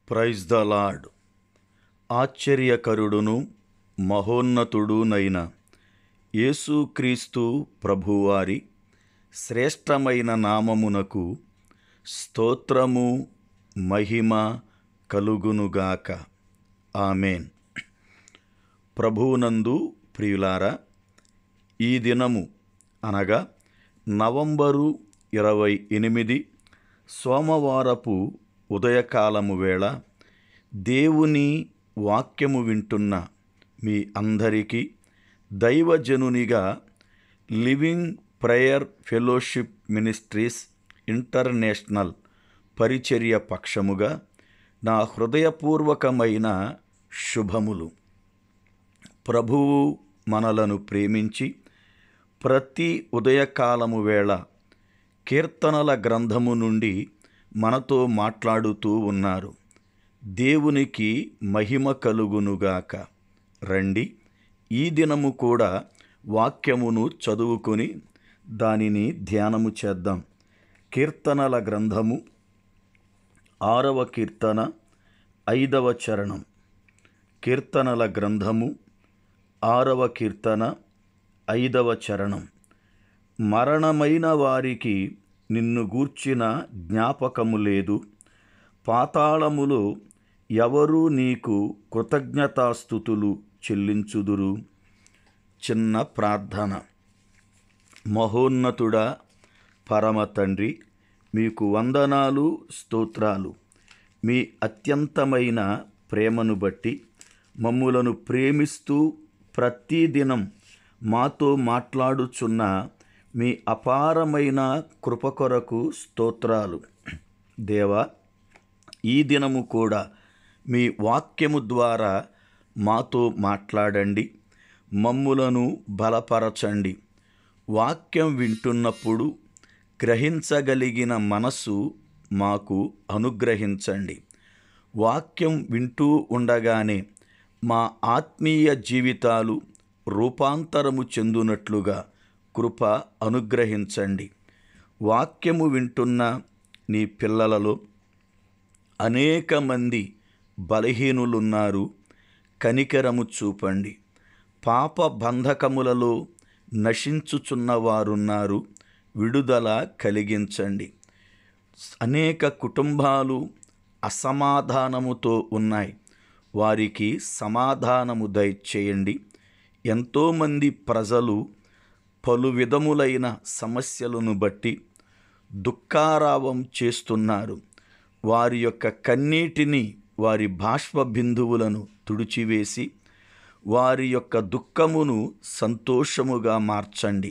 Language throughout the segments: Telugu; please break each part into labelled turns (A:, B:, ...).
A: Praise the lord. ఆశ్చర్యకరుడును మహోన్నతుడునైన యేసుక్రీస్తు ప్రభువారి శ్రేష్టమైన నామమునకు స్తోత్రము మహిమ కలుగునుగాక. ఆమేన్. ప్రభువునందు ప్రియులారా, ఈ దినము అనగా నవంబరు 28 సోమవారపు ఉదయకాలము వేళ దేవుని వాక్యము వింటున్న మీ అందరికీ దైవజనునిగా living prayer fellowship ministries international పరిచర్య పక్షముగా నా హృదయపూర్వకమైన శుభములు. ప్రభువు మనలను ప్రేమించి ప్రతి ఉదయకాలము వేళ కీర్తనల గ్రంథము నుండి మనతో మాట్లాడుతూ ఉన్నారు. దేవునికి మహిమ కలుగునుగాక. రండి, ఈ దినము కూడా వాక్యమును చదువుకొని దానిని ధ్యానము చేద్దాం. కీర్తనల గ్రంథము 6వ కీర్తన 5వ చరణం. కీర్తనల గ్రంథము 6వ కీర్తన 5వ చరణం. మరణమైన వారికి నిన్ను గూర్చిన జ్ఞాపకము లేదు, పాతాళములో ఎవరు నీకు కృతజ్ఞతాస్తుతులు చెల్లించుదురు. చిన్న ప్రార్థన. మహోన్నతుడా, పరమ తండ్రి, మీకు వందనాలు, స్తోత్రాలు. మీ అత్యంతమైన ప్రేమను బట్టి మమ్ములను ప్రేమిస్తూ ప్రతిదినం మాతో మాట్లాడుచున్న మీ అపారమైన కృప కొరకు స్తోత్రాలు. దేవా, ఈ దినము కూడా మీ వాక్యము ద్వారా మాతో మాట్లాడండి, మమ్ములను బలపరచండి. వాక్యం వింటున్నప్పుడు గ్రహించగలిగిన మనస్సు మాకు అనుగ్రహించండి. వాక్యం వింటూ ఉండగానే మా ఆత్మీయ జీవితాలు రూపాంతరము చెందునట్లుగా కృప అనుగ్రహించండి. వాక్యము వింటున్న నీ పిల్లలలో అనేక మంది బలహీనులున్నారు, కనికరము చూపండి. పాప బంధకములలో నశించుచున్నవారున్నారు, విడుదల కలిగించండి. అనేక కుటుంబాలు అసమాధానముతో ఉన్నాయి, వారికి సమాధానము దయచేయండి. ఎంతోమంది ప్రజలు పలు విధములైన సమస్యలను బట్టి దుఃఖారావం చేస్తున్నారు. వారి యొక్క కన్నీటిని, వారి బాష్ప బిందువులను తుడిచివేసి వారి యొక్క దుఃఖమును సంతోషముగా మార్చండి.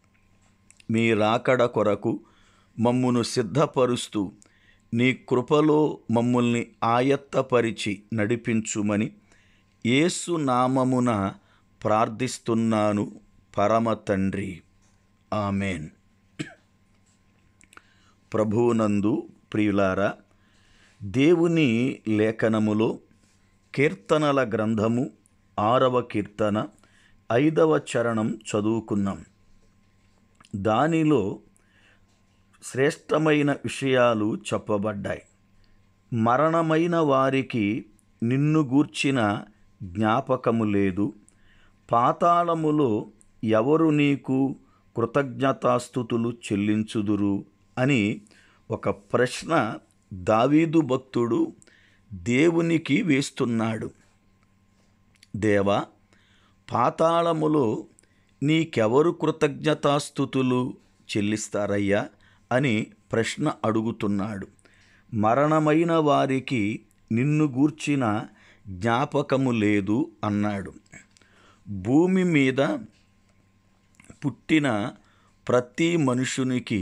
A: మీ రాకడ కొరకు మమ్మును సిద్ధపరుస్తూ నీ కృపలో మమ్ముల్ని ఆయత్తపరిచి నడిపించుమని యేసు నామమున ప్రార్థిస్తున్నాను పరమ తండ్రి. ఆమేన్. ప్రభువునందు ప్రియులారా, దేవుని లేఖనములో కీర్తనల గ్రంథము 6వ కీర్తన 5వ చరణం చదువుకున్నాం. దానిలో శ్రేష్టమైన విషయాలు చెప్పబడ్డాయి. మరణమైన వారికి నిన్ను గూర్చిన జ్ఞాపకము లేదు, పాతాళములో ఎవరు నీకు కృతజ్ఞతాస్తుతులు చెల్లించుదురు అని ఒక ప్రశ్న దావీదు భక్తుడు దేవునికి వేస్తున్నాడు. దేవా, పాతాళములో నీకెవరు కృతజ్ఞతాస్తుతులు చెల్లిస్తారయ్యా అని ప్రశ్న అడుగుతున్నాడు. మరణమైన వారికి నిన్ను గూర్చిన జ్ఞాపకము లేదు అన్నాడు. భూమి మీద పుట్టిన ప్రతి మనుషునికి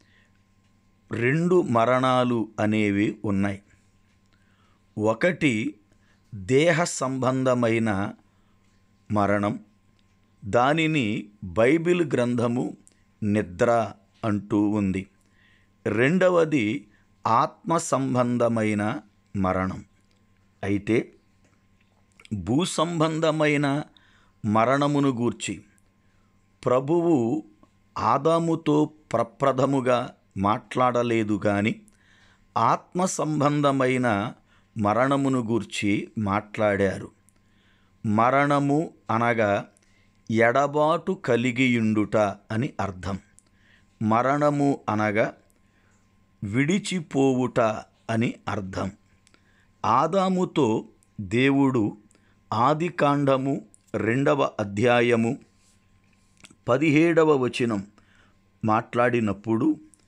A: 2 మరణాలు అనేవి ఉన్నాయి. ఒకటి దేహ సంబంధమైన మరణం, దానిని బైబిల్ గ్రంథము నిద్ర అంటూ ఉంది. రెండవది ఆత్మ సంబంధమైన మరణం. అయితే భూ సంబంధమైన మరణమును గూర్చి ప్రభువు ఆదాముతో ప్రప్రథముగా మాట్లాడలేదు, కానీ ఆత్మ సంబంధమైన మరణమును గూర్చి మాట్లాడారు. మరణము అనగా ఎడబాటు కలిగియుండుట అని అర్థం. మరణము అనగా విడిచిపోవుట అని అర్థం. ఆదాముతో దేవుడు ఆదికాండము 2వ అధ్యాయము 17వ వచనం మాట్లాడినప్పుడు,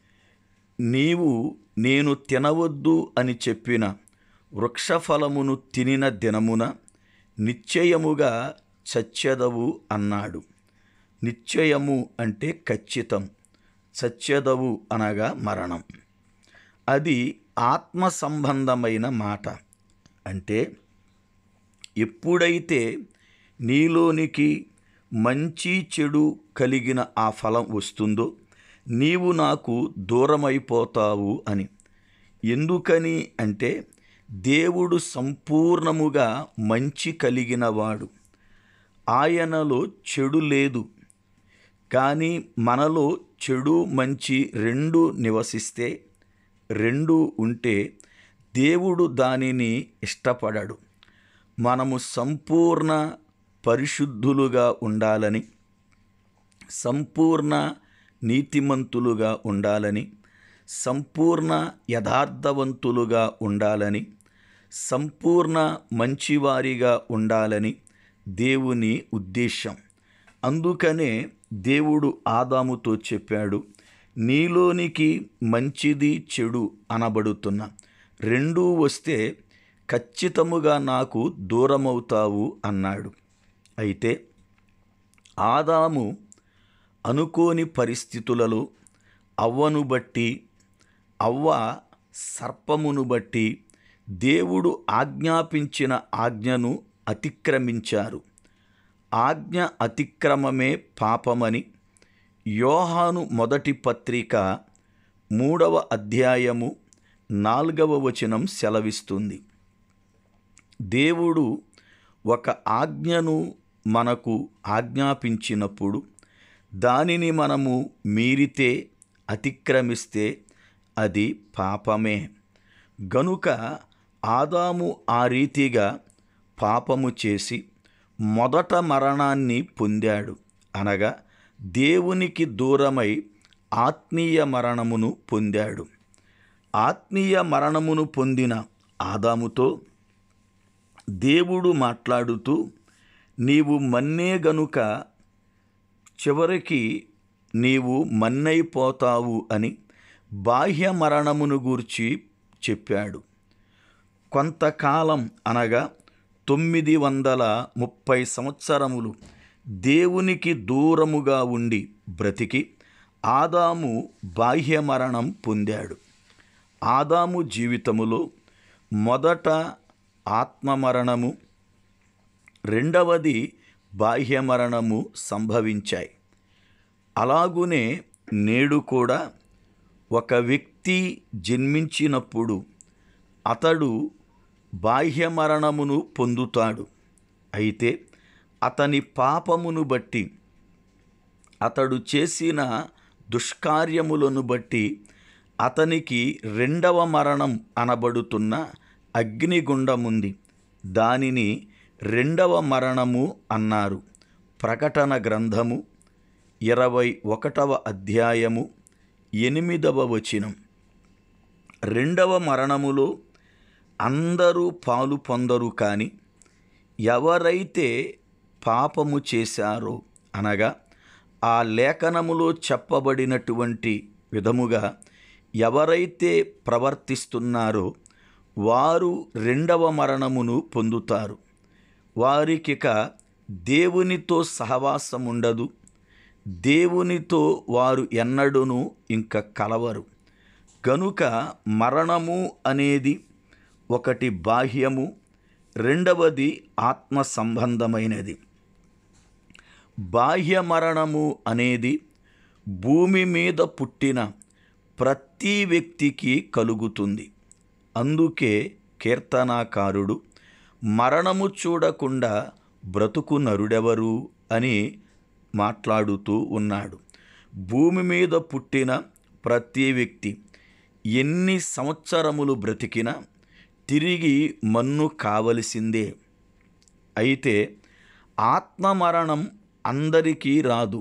A: నీవు నేను తినవద్దు అని చెప్పిన వృక్షఫలమును తినిన దినమున నిశ్చయముగా చచ్చెదవు అన్నాడు. నిశ్చయము అంటే ఖచ్చితం, చచ్చెదవు అనగా మరణం. అది ఆత్మ సంబంధమైన మాట. అంటే ఎప్పుడైతే నీలోనికి మంచి చెడు కలిగిన ఆ ఫలం వస్తుందో నీవు నాకు దూరమైపోతావు అని. ఎందుకని అంటే దేవుడు సంపూర్ణముగా మంచి కలిగినవాడు. ఆయనలో చెడు లేదు. కానీ మనలో చెడు మంచి రెండూ నివసిస్తే, రెండూ ఉంటే దేవుడు దానిని ఇష్టపడడు. మనము సంపూర్ణ పరిశుద్ధులుగా ఉండాలని, సంపూర్ణ నీతిమంతులుగా ఉండాలని, సంపూర్ణ యథార్థవంతులుగా ఉండాలని, సంపూర్ణ మంచివారిగా ఉండాలని దేవుని ఉద్దేశం. అందుకనే దేవుడు ఆదాముతో చెప్పాడు, నీలోనికి మంచిది చెడు అనబడుతున్న రెండూ వస్తే ఖచ్చితముగా నాకు దూరమవుతావు అన్నాడు. అయితే ఆదాము అనుకోని పరిస్థితులలో అవ్వను బట్టి, అవ్వ సర్పమును బట్టి దేవుడు ఆజ్ఞాపించిన ఆజ్ఞను అతిక్రమించారు. ఆజ్ఞ అతిక్రమమే పాపమని యోహాను మొదటి పత్రిక 3వ అధ్యాయము 4వ వచనం సెలవిస్తుంది. దేవుడు ఒక ఆజ్ఞను మనకు ఆజ్ఞాపించినప్పుడు దానిని మనము మీరితే, అతిక్రమిస్తే అది పాపమే. గనుక ఆదాము ఆ రీతిగా పాపము చేసి మొదట మరణాన్ని పొందాడు. అనగా దేవునికి దూరమై ఆత్మీయ మరణమును పొందాడు. ఆత్మీయ మరణమును పొందిన ఆదాముతో దేవుడు మాట్లాడుతూ, నీవు మన్నే గనుక చివరికి నీవు మన్నైపోతావు అని బాహ్య మరణమును గూర్చి చెప్పాడు. కొంతకాలం అనగా 930 సంవత్సరములు దేవునికి దూరముగా ఉండి బ్రతికి ఆదాము బాహ్య మరణం పొందాడు. ఆదాము జీవితములో మొదట ఆత్మ మరణము, రెండవది బాహ్య మరణము సంభవించాయి. అలాగునే నేడు కూడా ఒక వ్యక్తి జన్మించినప్పుడు అతడు బాహ్య మరణమును పొందుతాడు. అయితే అతని పాపమును బట్టి, అతడు చేసిన దుష్కార్యములను బట్టి అతనికి రెండవ మరణం అనబడుతున్న అగ్నిగుండముంది. దానిని రెండవ మరణము అన్నారు. ప్రకటన గ్రంథము 21వ అధ్యాయము 8వ వచనం. రెండవ మరణములో అందరూ పాలు పొందరు, కానీ ఎవరైతే పాపము చేశారో, అనగా ఆ లేఖనములో చెప్పబడినటువంటి విధముగా ఎవరైతే ప్రవర్తిస్తున్నారో వారు రెండవ మరణమును పొందుతారు. వారికిక దేవునితో సహవాసం ఉండదు. దేవునితో వారు ఎన్నడూను ఇంక కలవరు. గనుక మరణము అనేది ఒకటి బాహ్యము, రెండవది ఆత్మ సంబంధమైనది. బాహ్య మరణము అనేది భూమి మీద పుట్టిన ప్రతి వ్యక్తికి కలుగుతుంది. అందుకే కీర్తనాకారుడు మరణము చూడకుండా బ్రతుకు నరుడెవరు అని మాట్లాడుతూ ఉన్నాడు. భూమి మీద పుట్టిన ప్రతి వ్యక్తి ఎన్ని సంవత్సరములు బ్రతికినా తిరిగి మన్ను కావలసిందే. అయితే ఆత్మమరణం అందరికీ రాదు.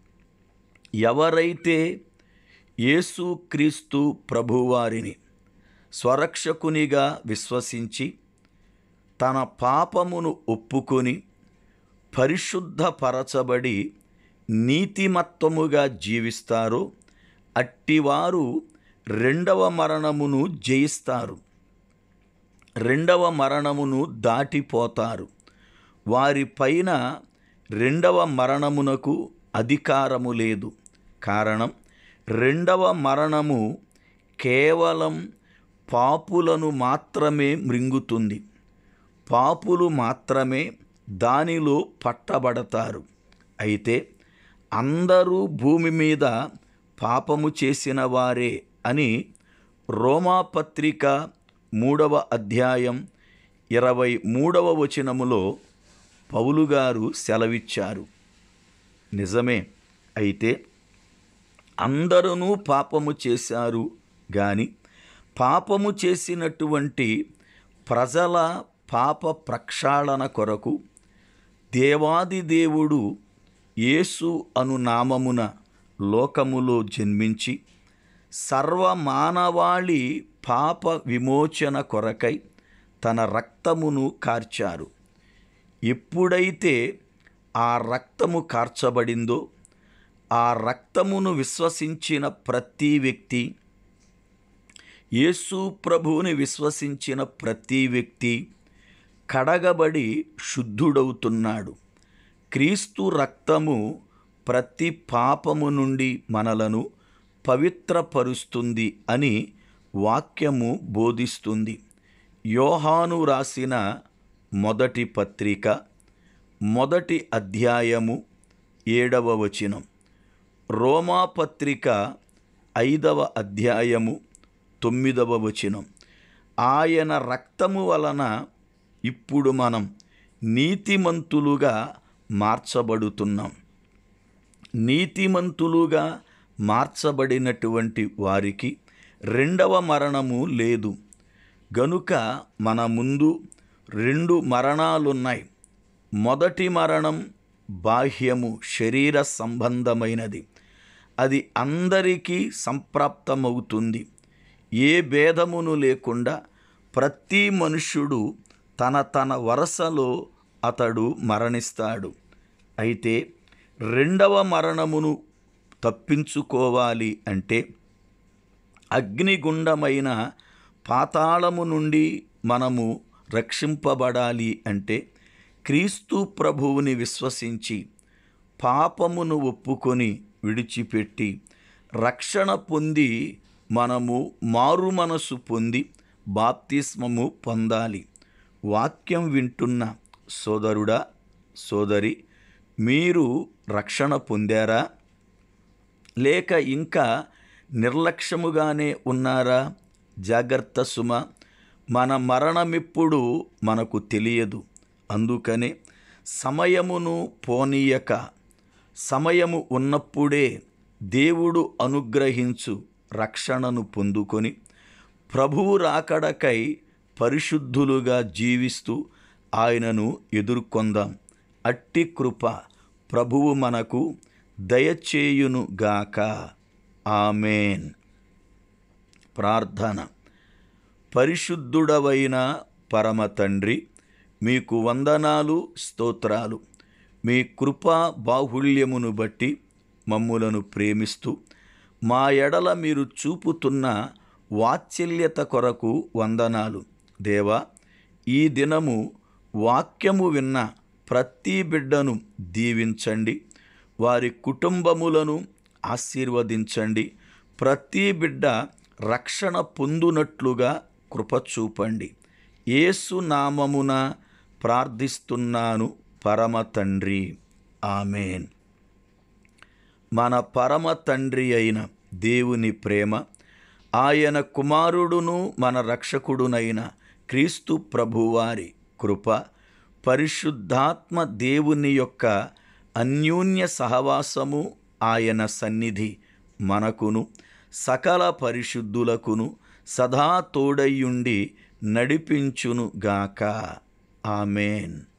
A: ఎవరైతే యేసుక్రీస్తు ప్రభువారిని స్వరక్షకునిగా విశ్వసించి తన పాపమును ఒప్పుకొని పరిశుద్ధపరచబడి నీతిమత్తముగా జీవిస్తారో అట్టివారు రెండవ మరణమును జయిస్తారు, రెండవ మరణమును దాటిపోతారు. వారిపైన రెండవ మరణమునకు అధికారము లేదు. కారణం, రెండవ మరణము కేవలం పాపులను మాత్రమే మృంగుతుంది. పాపులు మాత్రమే దానిలో పట్టబడతారు. అయితే అందరూ భూమి మీద పాపము చేసిన వారే అని రోమాపత్రిక 3వ అధ్యాయం 23వ వచనములో పౌలుగారు సెలవిచ్చారు. నిజమే. అయితే అందరూ పాపము చేశారు గాని పాపము చేసినటువంటి ప్రజల పాప ప్రక్షాళన కొరకు దేవాది దేవుడు యేసు అను నామమున లోకములో జన్మించి సర్వమానవాళి పాప విమోచన కొరకై తన రక్తమును కార్చారు. ఎప్పుడైతే ఆ రక్తము కార్చబడిందో ఆ రక్తమును విశ్వసించిన ప్రతి వ్యక్తి, యేసు ప్రభువుని విశ్వసించిన ప్రతి వ్యక్తి కడగబడి శుద్ధుడవుతున్నాడు. క్రీస్తు రక్తము ప్రతి పాపము నుండి మనలను పవిత్రపరుస్తుంది అని వాక్యము బోధిస్తుంది. యోహాను రాసిన మొదటి పత్రిక 1వ అధ్యాయము 7వ వచనం, రోమాపత్రిక 5వ అధ్యాయము 9వ వచనం. ఆయన రక్తము వలన ఇప్పుడు మనం నీతిమంతులుగా మార్చబడుతున్నాం. నీతిమంతులుగా మార్చబడినటువంటి వారికి రెండవ మరణము లేదు. గనుక మన ముందు 2 మరణాలున్నాయి. మొదటి మరణం బాహ్యము, శరీర సంబంధమైనది. అది అందరికీ సంప్రాప్తమవుతుంది. ఏ భేదమును లేకుండా ప్రతి మనుష్యుడు తన వరసలో అతడు మరణిస్తాడు. అయితే రెండవ మరణమును తప్పించుకోవాలి అంటే, అగ్నిగుండమైన పాతాళము నుండి మనము రక్షింపబడాలి అంటే, క్రీస్తు ప్రభువుని విశ్వసించి పాపమును ఒప్పుకొని విడిచిపెట్టి రక్షణ పొంది మనము మారు మనసు పొంది బాప్తిస్మము పొందాలి. వాక్యం వింటున్న సోదరుడా, సోదరి, మీరు రక్షణ పొందారా? లేక ఇంకా నిర్లక్ష్యముగానే ఉన్నారా? జాగ్రత్త సుమ. మన మరణమిప్పుడు మనకు తెలియదు. అందుకనే సమయమును పోనీయక సమయము ఉన్నప్పుడే దేవుడు అనుగ్రహించు రక్షణను పొందుకొని ప్రభువు రాకడకై పరిశుద్ధులుగా జీవిస్తూ ఆయనను ఎదుర్కొందాం. అట్టి కృప ప్రభువు మనకు దయచేయునుగాక. ఆమేన్. ప్రార్థన. పరిశుద్ధుడవైన పరమ తండ్రి, మీకు వందనాలు, స్తోత్రాలు. మీ కృపా బాహుళ్యమును బట్టి మమ్ములను ప్రేమిస్తూ మా ఎడల మీరు చూపుతున్న వాత్సల్యత కొరకు వందనాలు. దేవా, ఈ దినము వాక్యము విన్న ప్రతి బిడ్డను దీవించండి. వారి కుటుంబములను ఆశీర్వదించండి. ప్రతి బిడ్డ రక్షణ పొందునట్లుగా కృప చూపండి. యేసు నామమున ప్రార్థిస్తున్నాను పరమ తండ్రి. ఆమేన్. మన పరమ తండ్రి అయిన దేవుని ప్రేమ, ఆయన కుమారుడును మన రక్షకుడునైన క్రీస్తు ప్రభువారి కృప, పరిశుద్ధాత్మ దేవుని యొక్క అన్యోన్య సహవాసము, ఆయన సన్నిధి మనకును సకల పరిశుద్ధులకును సదా తోడయ్యుండి నడిపించునుగాక. ఆమేన్.